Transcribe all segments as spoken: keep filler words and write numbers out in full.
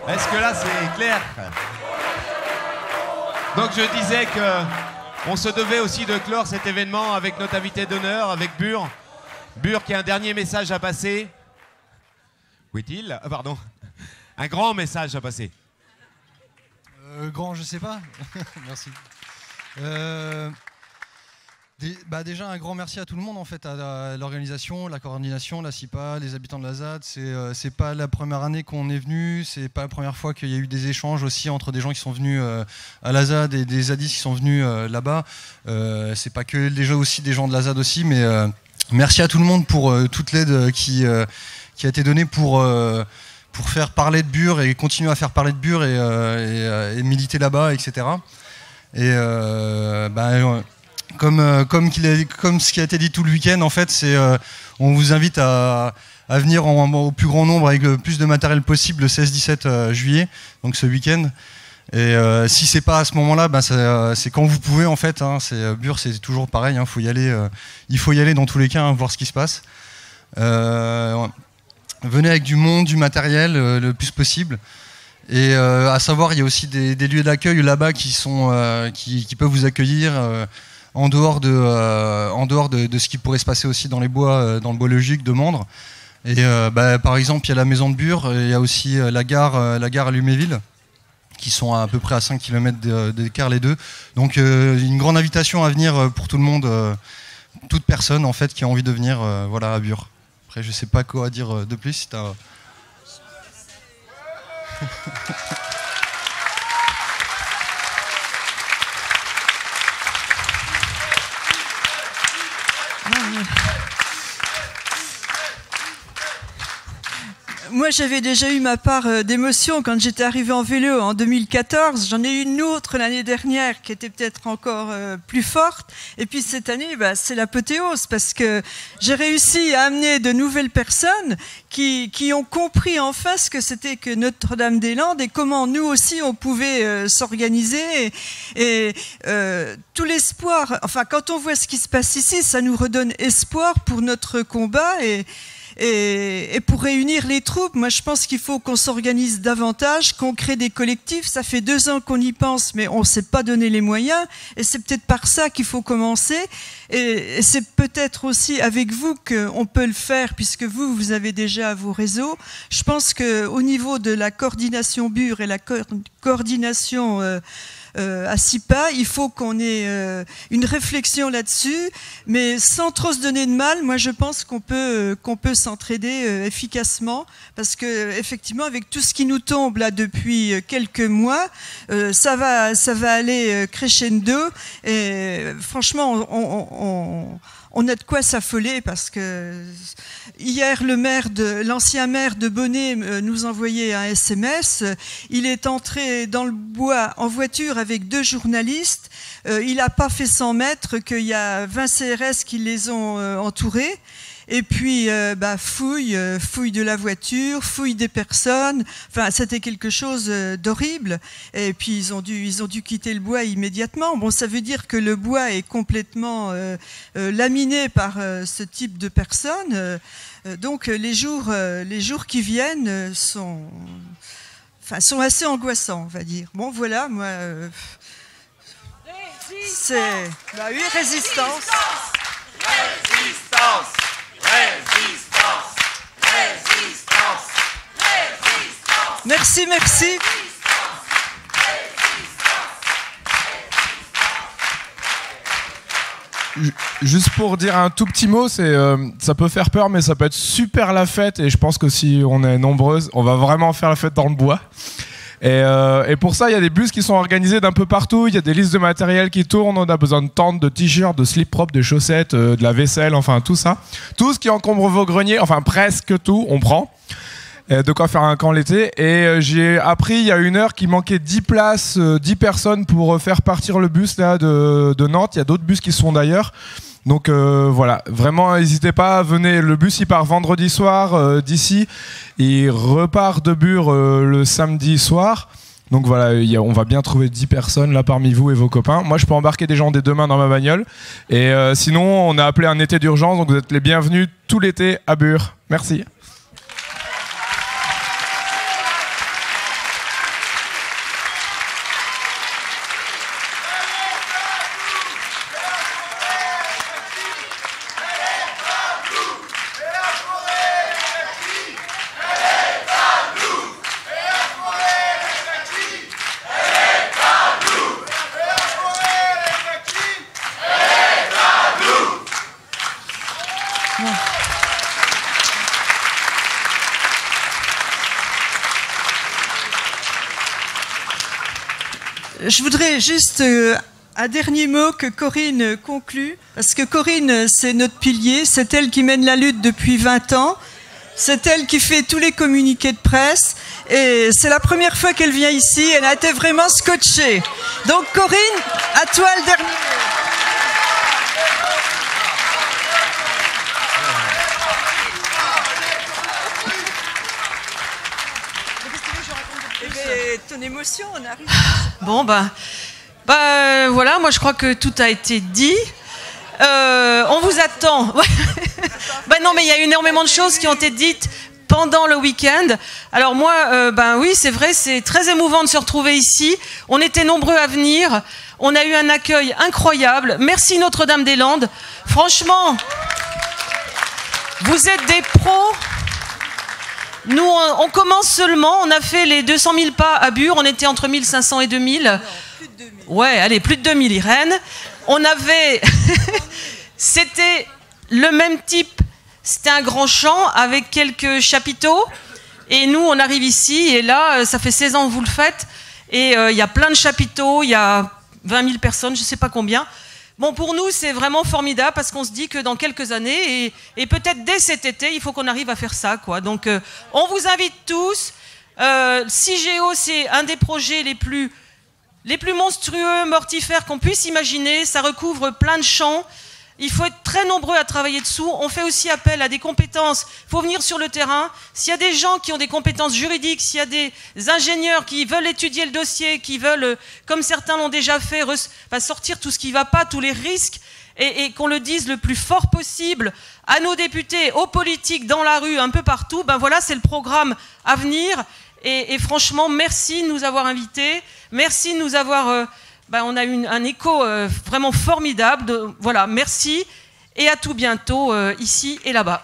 Est-ce que là c'est clair? Donc je disais que on se devait aussi de clore cet événement avec notre invité d'honneur, avec Bure. Bure qui a un dernier message à passer. Où est-il? Ah, pardon. Un grand message à passer. Euh, grand, je sais pas. Merci. Euh, des, bah déjà un grand merci à tout le monde en fait, à, à l'organisation, la coordination, la C I P A, les habitants de la Z A D. C'est euh, c'est pas la première année qu'on est venu, c'est pas la première fois qu'il y a eu des échanges aussi entre des gens qui sont venus euh, à la Z A D et des zadistes qui sont venus euh, là-bas. Euh, c'est pas que déjà aussi des gens de la Z A D aussi, mais euh, merci à tout le monde pour euh, toute l'aide qui euh, qui a été donnée pour euh, pour faire parler de Bure et continuer à faire parler de Bure et, euh, et, et militer là-bas, et cetera. Et euh, bah, comme, euh, comme, qu'il a, comme ce qui a été dit tout le week-end, en fait, c'est euh, on vous invite à, à venir en, au plus grand nombre avec le plus de matériel possible le seize dix-sept juillet, donc ce week-end. Et euh, si c'est pas à ce moment-là, bah, c'est quand vous pouvez en fait. Hein, c'est Bure, c'est toujours pareil. Hein, faut y aller. Euh, il faut y aller dans tous les cas, hein, voir ce qui se passe. Euh, venez avec du monde, du matériel, euh, le plus possible. Et euh, à savoir, il y a aussi des, des lieux d'accueil là-bas qui sont, euh, qui, qui peuvent vous accueillir euh, en dehors de, euh, en dehors de, de ce qui pourrait se passer aussi dans les bois, euh, dans le bois logique de Mandres. Et euh, bah, par exemple, il y a la maison de Bure, il y a aussi euh, la gare, euh, la gare à Luméville, qui sont à, à peu près à cinq kilomètres d'écart les deux. Donc euh, une grande invitation à venir pour tout le monde, euh, toute personne en fait qui a envie de venir, euh, voilà, à Bure. Après, je sais pas quoi dire de plus. Si t'as... Moi, j'avais déjà eu ma part d'émotion quand j'étais arrivée en vélo en deux mille quatorze. J'en ai eu une autre l'année dernière qui était peut-être encore plus forte. Et puis cette année, bah, c'est l'apothéose parce que j'ai réussi à amener de nouvelles personnes qui, qui ont compris enfin ce que c'était que Notre-Dame-des-Landes et comment nous aussi on pouvait euh, s'organiser. Et, et euh, tout l'espoir, enfin quand on voit ce qui se passe ici, ça nous redonne espoir pour notre combat et Et, et pour réunir les troupes, moi je pense qu'il faut qu'on s'organise davantage, qu'on crée des collectifs. Ça fait deux ans qu'on y pense, mais on ne s'est pas donné les moyens. Et c'est peut-être par ça qu'il faut commencer. Et, et c'est peut-être aussi avec vous qu'on peut le faire, puisque vous, vous avez déjà vos réseaux. Je pense qu'au niveau de la coordination Bure et la co coordination... Euh, Euh, à C I P A, il faut qu'on ait euh, une réflexion là-dessus, mais sans trop se donner de mal. Moi, je pense qu'on peut, euh, qu'on peut s'entraider euh, efficacement, parce que effectivement, avec tout ce qui nous tombe là depuis quelques mois, euh, ça va, ça va aller euh, crescendo. Et franchement, on, on, on on a de quoi s'affoler parce que hier, le maire de, l'ancien maire de Bonnet nous envoyait un S M S. Il est entré dans le bois en voiture avec deux journalistes. Euh, il n'a pas fait cent mètres qu'il y a vingt C R S qui les ont euh, entourés. Et puis, euh, bah, fouille, euh, fouille de la voiture, fouille des personnes. Enfin, c'était quelque chose euh, d'horrible. Et puis, ils ont dû, ils ont dû quitter le bois immédiatement. Bon, ça veut dire que le bois est complètement euh, euh, laminé par euh, ce type de personnes. Euh, donc, les jours, euh, les jours qui viennent sont, enfin, sont assez angoissants, on va dire. Bon, voilà, moi, euh, c'est, bah oui, résistance. Résistance. Résistance, résistance, résistance. Merci, merci. Juste pour dire un tout petit mot, c'est euh, ça peut faire peur, mais ça peut être super la fête. Et je pense que si on est nombreuses, on va vraiment faire la fête dans le bois. Et, euh, et pour ça, il y a des bus qui sont organisés d'un peu partout. Il y a des listes de matériel qui tournent. On a besoin de tentes, de t-shirts, de slips propres, de chaussettes, euh, de la vaisselle, enfin tout ça. Tout ce qui encombre vos greniers, enfin presque tout, on prend. Et de quoi faire un camp l'été. Et euh, j'ai appris il y a une heure qu'il manquait dix places, euh, dix personnes pour faire partir le bus là, de, de Nantes. Il y a d'autres bus qui sont d'ailleurs. Donc euh, voilà, vraiment n'hésitez pas, venez, le bus il part vendredi soir euh, d'ici, il repart de Bure euh, le samedi soir, donc voilà, y a, on va bien trouver dix personnes là parmi vous et vos copains. Moi je peux embarquer des gens dès demain dans ma bagnole, et euh, sinon on a appelé un été d'urgence, donc vous êtes les bienvenus tout l'été à Bure. Merci. je voudrais juste euh, un dernier mot que Corinne conclue, parce que Corinne, c'est notre pilier, c'est elle qui mène la lutte depuis vingt ans, c'est elle qui fait tous les communiqués de presse, et c'est la première fois qu'elle vient ici, elle a été vraiment scotchée. Donc Corinne, à toi le dernier mot. Ton émotion, on arrive. Bon, bah, bah euh, voilà, moi je crois que tout a été dit. Euh, on vous attend. Bah non, mais il y a énormément de choses qui ont été dites pendant le week-end. Alors moi, euh, ben oui, c'est vrai, c'est très émouvant de se retrouver ici. On était nombreux à venir. On a eu un accueil incroyable. Merci Notre-Dame-des-Landes. Franchement, vous êtes des pros. Nous, on, on commence seulement. On a fait les deux cent mille pas à Bure. On était entre mille cinq cents et deux mille. Non, plus de deux mille. Ouais, allez, plus de deux mille, Irène. On avait... C'était le même type. C'était un grand champ avec quelques chapiteaux. Et nous, on arrive ici. Et là, ça fait seize ans que vous le faites. Et il euh, y a plein de chapiteaux. Il y a vingt mille personnes, je ne sais pas combien. Bon, pour nous, c'est vraiment formidable parce qu'on se dit que dans quelques années, et, et peut-être dès cet été, il faut qu'on arrive à faire ça, quoi. Donc, euh, on vous invite tous. Euh, Cigéo, c'est un des projets les plus, les plus monstrueux, mortifères qu'on puisse imaginer. Ça recouvre plein de champs. Il faut être très nombreux à travailler dessous. On fait aussi appel à des compétences. Il faut venir sur le terrain. S'il y a des gens qui ont des compétences juridiques, s'il y a des ingénieurs qui veulent étudier le dossier, qui veulent, comme certains l'ont déjà fait, bah, sortir tout ce qui ne va pas, tous les risques, et, et qu'on le dise le plus fort possible à nos députés, aux politiques, dans la rue, un peu partout, ben voilà, c'est le programme à venir. Et, et franchement, merci de nous avoir invités. Merci de nous avoir... Euh, Ben, on a eu un écho euh, vraiment formidable. De, voilà, merci et à tout bientôt euh, ici et là-bas.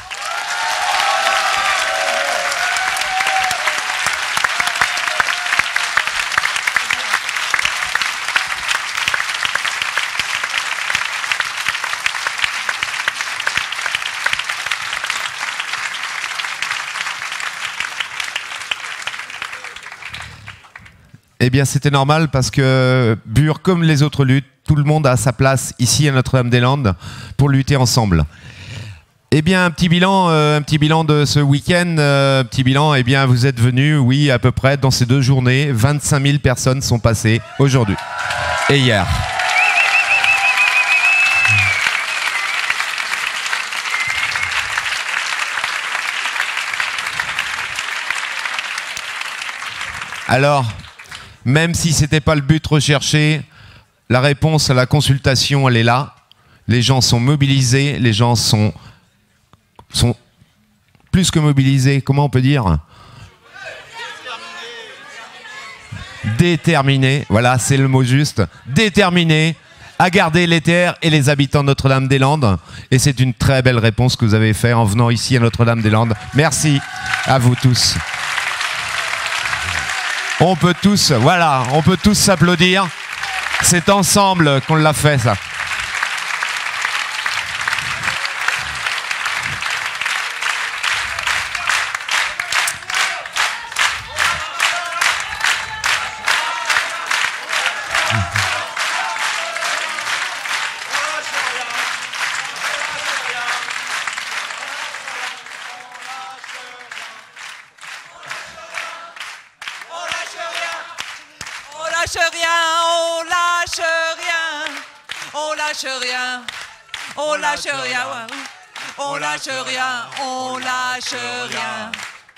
Eh bien, c'était normal parce que Bure, comme les autres luttes, tout le monde a sa place ici à Notre-Dame-des-Landes pour lutter ensemble. Eh bien, un petit bilan, euh, un petit bilan de ce week-end, euh, petit bilan. Eh bien, vous êtes venus, oui, à peu près dans ces deux journées, vingt-cinq mille personnes sont passées aujourd'hui et hier. Alors. Même si ce n'était pas le but recherché, la réponse à la consultation, elle est là. Les gens sont mobilisés, les gens sont, sont plus que mobilisés, comment on peut dire ? Déterminés, voilà, c'est le mot juste. Déterminés à garder les terres et les habitants de Notre-Dame-des-Landes. Et c'est une très belle réponse que vous avez faite en venant ici à Notre-Dame-des-Landes. Merci à vous tous. On peut tous, voilà, on peut tous s'applaudir. C'est ensemble qu'on l'a fait, ça. On lâche rien, on lâche rien, on lâche rien.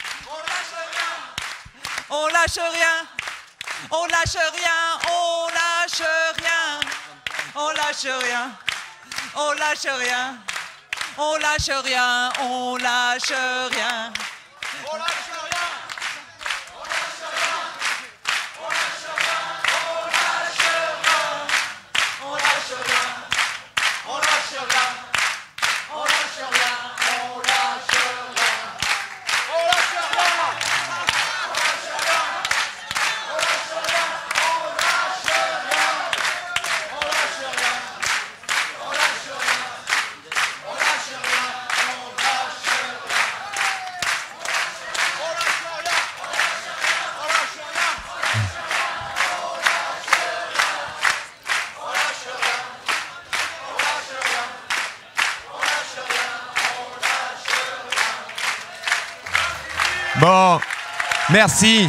On lâche rien, on lâche rien, on lâche rien. On lâche rien, on lâche rien, on lâche rien, on lâche rien. On lâche rien. Bon, merci.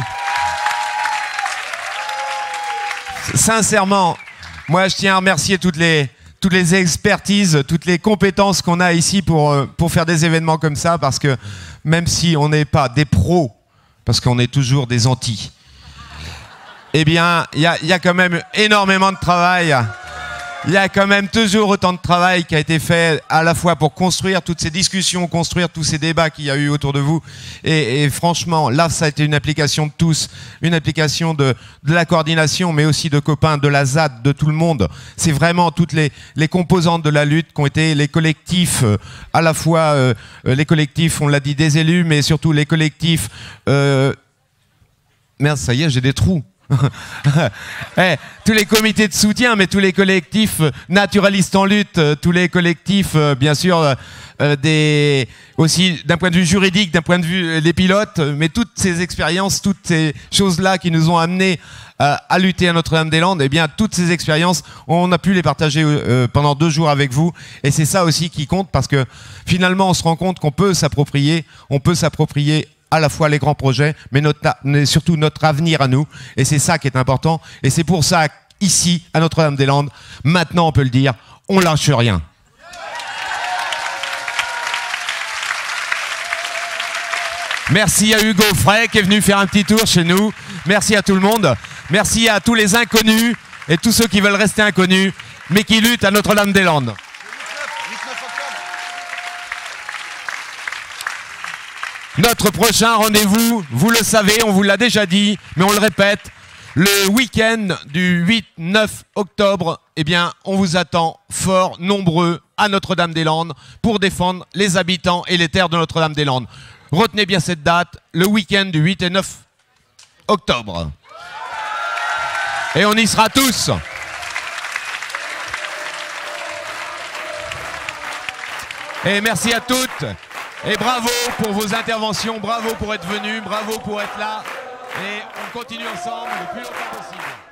Sincèrement, moi je tiens à remercier toutes les, toutes les expertises, toutes les compétences qu'on a ici pour, pour faire des événements comme ça, parce que même si on n'est pas des pros, parce qu'on est toujours des antis, eh bien, il y a, y a quand même énormément de travail. Il y a quand même toujours autant de travail qui a été fait à la fois pour construire toutes ces discussions, construire tous ces débats qu'il y a eu autour de vous. Et, et franchement, là, ça a été une application de tous, une application de, de la coordination, mais aussi de copains, de la Z A D, de tout le monde. C'est vraiment toutes les, les composantes de la lutte qui ont été les collectifs, euh, à la fois euh, les collectifs, on l'a dit, des élus, mais surtout les collectifs... Euh... Merde, ça y est, j'ai des trous. hey, tous les comités de soutien, mais tous les collectifs euh, naturalistes en lutte, euh, tous les collectifs, euh, bien sûr, euh, euh, des, aussi d'un point de vue juridique, d'un point de vue euh, des pilotes, euh, mais toutes ces expériences, toutes ces choses-là qui nous ont amenés euh, à lutter à Notre-Dame-des-Landes, eh bien, toutes ces expériences, on a pu les partager euh, pendant deux jours avec vous, et c'est ça aussi qui compte, parce que finalement, on se rend compte qu'on peut s'approprier, on peut s'approprier à la fois les grands projets, mais, notre, mais surtout notre avenir à nous. Et c'est ça qui est important. Et c'est pour ça qu'ici, à Notre-Dame-des-Landes, maintenant on peut le dire, on lâche rien. Merci à Hugo Frey qui est venu faire un petit tour chez nous. Merci à tout le monde. Merci à tous les inconnus et tous ceux qui veulent rester inconnus, mais qui luttent à Notre-Dame-des-Landes. Notre prochain rendez-vous, vous le savez, on vous l'a déjà dit, mais on le répète, le week-end du huit neuf octobre, eh bien, on vous attend fort nombreux à Notre-Dame-des-Landes pour défendre les habitants et les terres de Notre-Dame-des-Landes. Retenez bien cette date, le week-end du huit et neuf octobre. Et on y sera tous. Et merci à toutes. Et bravo pour vos interventions, bravo pour être venus, bravo pour être là. Et on continue ensemble le plus longtemps possible.